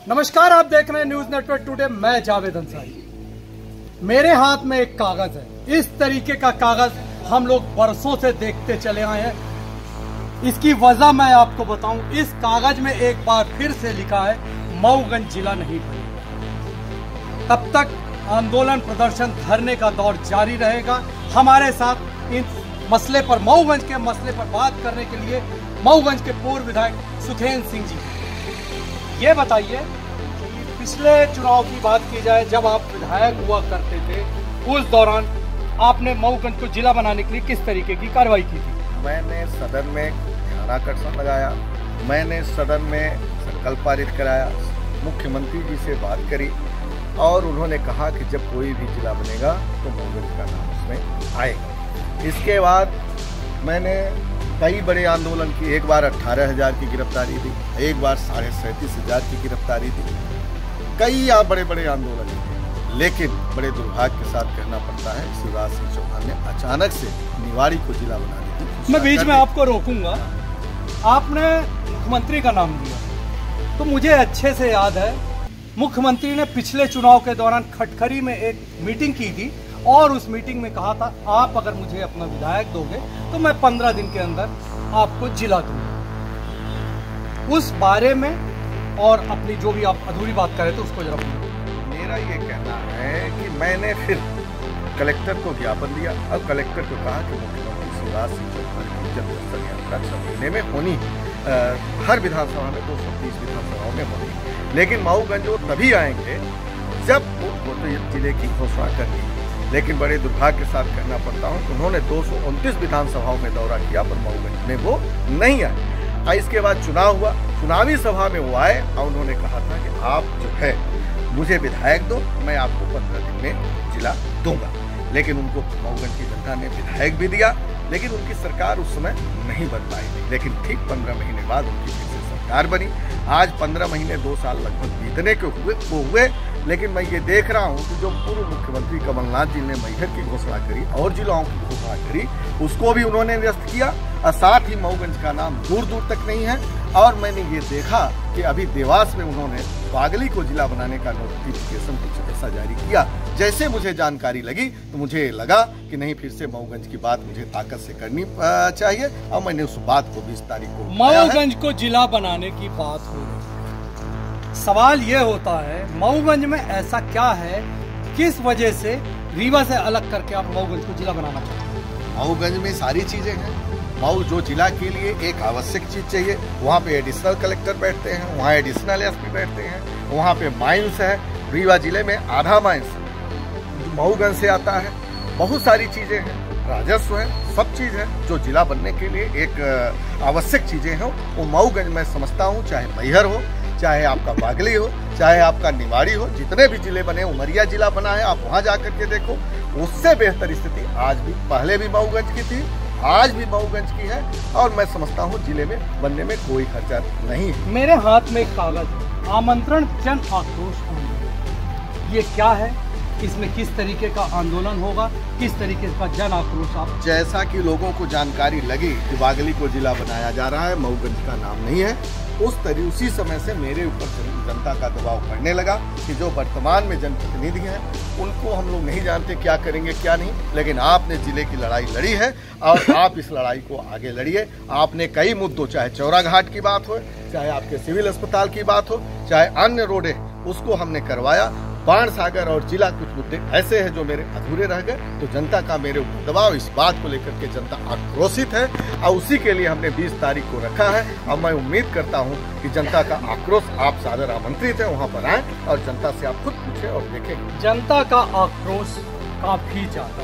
नमस्कार, आप देख रहे हैं न्यूज नेटवर्क टुडे। मैं जावेद अंसारी। मेरे हाथ में एक कागज है। इस तरीके का कागज हम लोग बरसों से देखते चले आए हैं। इसकी वजह मैं आपको बताऊं, इस कागज में एक बार फिर से लिखा है मऊगंज जिला नहीं बनेगा। तब तक आंदोलन, प्रदर्शन, धरने का दौर जारी रहेगा। हमारे साथ इन मसले पर, मऊगंज के मसले पर बात करने के लिए मऊगंज के पूर्व विधायक सुखेन सिंह जी। ये बताइए, पिछले चुनाव की बात की जाए, जब आप विधायक हुआ करते थे, उस दौरान आपने मऊगंज को जिला बनाने के लिए किस तरीके की कार्रवाई की थी? मैंने सदन में ध्यानाकर्षण लगाया, मैंने सदन में संकल्प पारित कराया, मुख्यमंत्री जी से बात करी और उन्होंने कहा कि जब कोई भी जिला बनेगा तो मऊगंज का नाम उसमें आएगा। इसके बाद मैंने कई बड़े आंदोलन की। एक बार 18,000 की गिरफ्तारी दी, एक बार 37,500 की गिरफ्तारी दी। कई बड़े बड़े आंदोलन किए, लेकिन बड़े दुर्भाग्य के साथ कहना पड़ता है शिवराज सिंह चौहान ने अचानक से निवाड़ी को जिला बना दी। मैं बीच में आपको रोकूंगा। आपने मुख्यमंत्री का नाम लिया तो मुझे अच्छे से याद है, मुख्यमंत्री ने पिछले चुनाव के दौरान खटखरी में एक मीटिंग की थी और उस मीटिंग में कहा था, आप अगर मुझे अपना विधायक दोगे तो मैं 15 दिन के अंदर आपको जिला दूंगा। उस बारे में और अपनी जो भी आप अधूरी बात कर रहे थे उसको जरा बोलिए। मेरा ये कहना है कि मैंने फिर कलेक्टर को ज्ञापन दिया और कलेक्टर को कहा कि मुख्यमंत्री शिवराज सिंह चौहान की जनदर्शन यात्रा 6 महीने में होनी, हर विधानसभा में 230 विधानसभाओं में होनी, लेकिन मऊगंज वो तभी आएंगे जब वो जिले की घोषणा करनी। लेकिन बड़े दुर्भाग्य के साथ कहना पड़ता हूँ कि उन्होंने 229 विधानसभाओं में दौरा किया पर मऊगंज में वो नहीं आए। इसके बाद चुनाव हुआ, चुनावी सभा में वो आए और उन्होंने कहा था कि आप जो है मुझे विधायक दो, मैं आपको 15 दिन में जिला दूंगा। लेकिन उनको मऊगंज की जनता ने विधायक भी दिया, लेकिन उनकी सरकार उस समय नहीं बन पाई थी। लेकिन ठीक 15 महीने बाद उनकी फिर से सरकार बनी। आज 15 महीने 2 साल लगभग बीतने के हुए, लेकिन मैं ये देख रहा हूँ कि जो पूर्व मुख्यमंत्री कमलनाथ जी ने मैहर की घोषणा करी और जिलाओं की घोषणा करी, उसको भी उन्होंने निरस्त किया और साथ ही मऊगंज का नाम दूर दूर तक नहीं है। और मैंने ये देखा कि अभी देवास में उन्होंने बागली को जिला बनाने का नोटिफिकेशन कुछ ऐसा जारी किया। जैसे मुझे जानकारी लगी तो मुझे लगा कि नहीं, फिर से मऊगंज की बात मुझे ताकत से करनी चाहिए और मैंने उस बात को 20 तारीख को मऊगंज को जिला बनाने की बात हो रही है। सवाल ये होता है, मऊगंज में ऐसा क्या है, किस वजह से रीवा से अलग करके आप मऊगंज को जिला बनाना चाहते हैं? मऊगंज में सारी चीजें हैं। मऊ जो जिला के लिए एक आवश्यक चीज चाहिए, वहाँ पे एडिशनल कलेक्टर बैठते हैं, वहाँ एडिशनल एसपी बैठते हैं, वहाँ पे माइंस है। रीवा जिले में आधा माइंस मऊगंज से आता है। बहुत सारी चीजें हैं, राजस्व है, सब चीज है जो जिला बनने के लिए एक आवश्यक चीजें हैं, वो मऊगंज मैं समझता हूँ। चाहे मैहर हो, चाहे आपका बागली हो, चाहे आपका निवाड़ी हो, जितने भी जिले बने, उमरिया जिला बना है, आप वहाँ जाकर के देखो, उससे बेहतर स्थिति आज भी, पहले भी मऊगंज की थी, आज भी मऊगंज की है। और मैं समझता हूँ जिले में बनने में कोई खर्चा नहीं है। मेरे हाथ में एक कागज, आमंत्रण जन आक्रोश आंदोलन, ये क्या है? इसमें किस तरीके का आंदोलन होगा, किस तरीके का जन आक्रोश? आप जैसा कि लोगों को जानकारी लगी कि बागली को जिला बनाया जा रहा है, मऊगंज का नाम नहीं है, उसी समय से मेरे ऊपर जनता का दबाव पड़ने लगा कि जो वर्तमान में जनप्रतिनिधि हैं उनको हम लोग नहीं जानते क्या करेंगे क्या नहीं, लेकिन आपने जिले की लड़ाई लड़ी है और आप इस लड़ाई को आगे लड़िए। आपने कई मुद्दों, चाहे चौरा घाट की बात हो, चाहे आपके सिविल अस्पताल की बात हो, चाहे अन्य रोडे, उसको हमने करवाया। बाण सागर और जिला कुछ मुद्दे ऐसे हैं जो मेरे अधूरे रह गए, तो जनता का मेरे ऊपर दबाव, इस बात को लेकर के जनता आक्रोशित है और उसी के लिए हमने 20 तारीख को रखा है। और मैं उम्मीद करता हूं कि जनता का आक्रोश, आप सादर आमंत्रित हैं, वहां पर आएं और जनता से आप खुद पूछें और देखें। जनता का आक्रोश काफी ज्यादा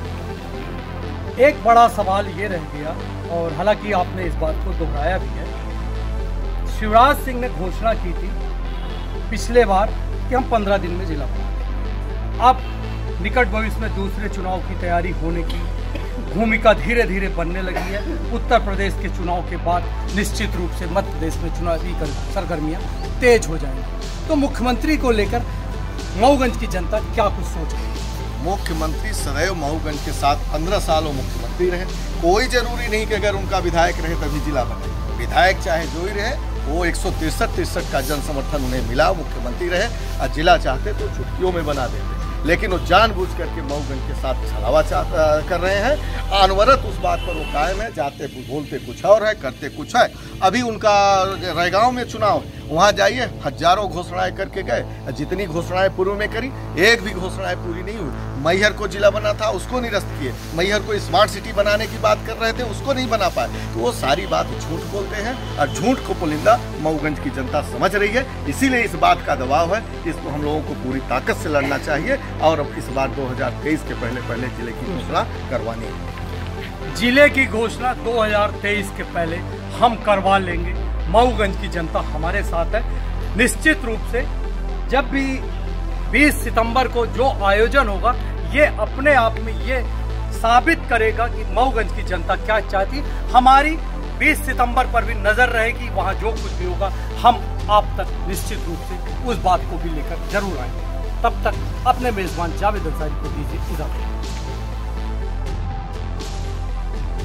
है। एक बड़ा सवाल ये रह गया, और हालांकि आपने इस बात को दोहराया भी है, शिवराज सिंह ने घोषणा की थी पिछले बार कि हम 15 दिन में जिला बनाएंगे। अब निकट भविष्य में दूसरे चुनाव की तैयारी होने की भूमिका धीरे धीरे बनने लगी है। उत्तर प्रदेश के चुनाव के बाद निश्चित रूप से मध्य प्रदेश में चुनावी सरगर्मियां तेज हो जाएंगी। तो मुख्यमंत्री को लेकर मऊगंज की जनता क्या कुछ सोच रही है? मुख्यमंत्री सदैव मऊगंज के साथ 15 सालों मुख्यमंत्री रहे। कोई जरूरी नहीं कि अगर उनका विधायक रहे तभी जिला बने। विधायक चाहे जो ही रहे, वो 163 का जन समर्थन उन्हें मिला, मुख्यमंत्री रहे, और जिला चाहते तो चुटकियों में बना देते, लेकिन वो जानबूझ करके मऊगंज के साथ छलावा कर रहे हैं। अनवरत उस बात पर वो कायम है, जाते बोलते कुछ और है, करते कुछ है। अभी उनका रैगांव में चुनाव है, वहाँ जाइए, हजारों घोषणाएं करके गए, जितनी घोषणाएं पूर्व में करी एक भी घोषणाएं पूरी नहीं हुई। मैहर को जिला बना था, उसको निरस्त किए। मैहर को स्मार्ट सिटी बनाने की बात कर रहे थे, उसको नहीं बना पाए। तो वो सारी बात झूठ बोलते हैं, और झूठ को पुलिंदा मऊगंज की जनता समझ रही है। इसीलिए इस बात का दबाव है, इसको हम लोगों को पूरी ताकत से लड़ना चाहिए, और अब इस बार 2023 के पहले जिले की घोषणा करवानी है। जिले की घोषणा 2023 के पहले हम करवा लेंगे। मऊगंज की जनता हमारे साथ है। निश्चित रूप से जब भी 20 सितंबर को जो आयोजन होगा, ये अपने आप में ये साबित करेगा कि मऊगंज की जनता क्या चाहती है। हमारी 20 सितंबर पर भी नजर रहेगी, वहां जो कुछ भी होगा हम आप तक निश्चित रूप से उस बात को भी लेकर जरूर आएंगे। तब तक अपने मेजबान जावेद अंसारी को दीजिए इजाजत।